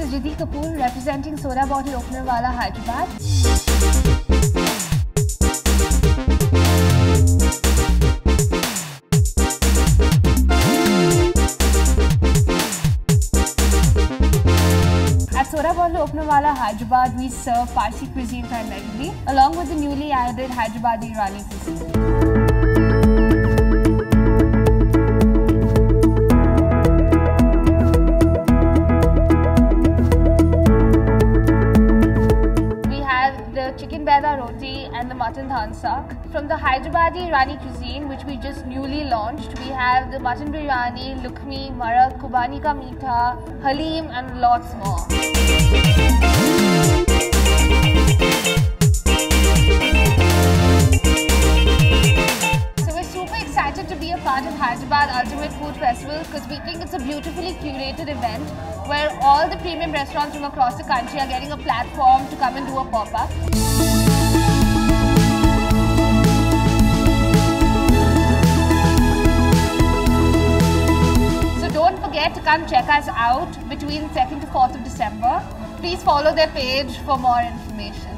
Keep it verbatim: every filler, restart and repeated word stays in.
is Riddhi Kapoor representing Soda Bottle Opener Wala, Hyderabad. At Soda Bottle Opener Wala, Hyderabad, we serve Parsi cuisine primarily, along with the newly added Hyderabadi Irani cuisine. The chicken beda roti and the mutton dhan sak. From the Hyderabadi Irani cuisine, which we just newly launched, we have the mutton biryani, lukhmi, marak, kubani ka meetha, halim and lots more. So we're super excited to be a part of Hyderabad Ultimate Food Festival because we think it's a beautifully curated event where all the premium restaurants from across the country are getting a platform to come and do a pop-up. So don't forget to come check us out between second to fourth of December. Please follow their page for more information.